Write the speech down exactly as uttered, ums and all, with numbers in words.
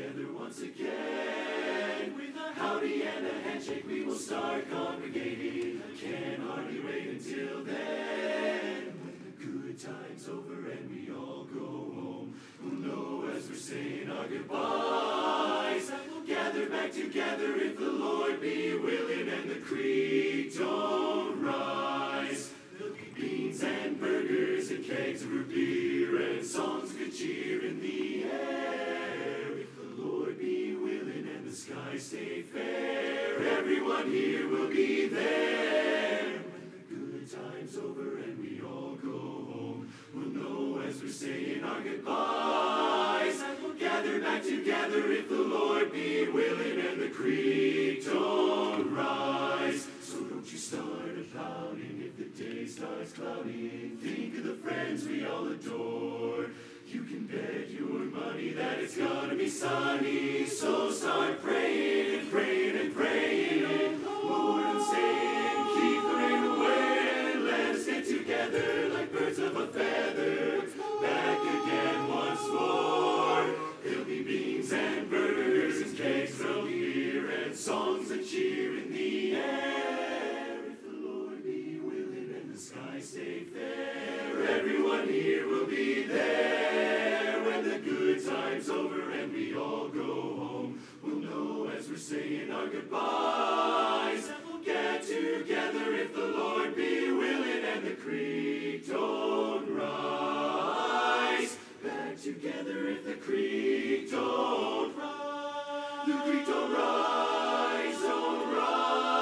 together once again. With a howdy and a handshake we will start congregating. Can't hardly wait until then. When the good time's over and we all go home, we'll know as we're saying our goodbyes that we'll gather back together if the Lord be willing and the creek don't rise. There'll be beans and burgers and kegs of root beer and songs of good cheer in the air. If the Lord be willing and the skies stay fair, everyone here will be there. When the good time's over and we all go home, we'll know as we're saying our goodbyes that we'll gather back together if the Lord be willing and the creek don't rise. So don't you start a-pouting if the day starts clouding. Think of the friends we all adore. You can bet your money that it's gonna be sunny. So start praying and praying and praying. Lord, I'm saying, keep the rain away and let us get together like birds of a feather. Back again once more. There'll be beans and burgers and cakes of beer and songs of cheer in the air. If the Lord be willing and the skies stay fair, everyone here will be there. When the good time's over and we all go home, we'll know as we're saying our goodbyes that we'll get together if the Lord be willing and the creek don't rise. Back together if the creek don't rise. The creek don't rise, don't rise.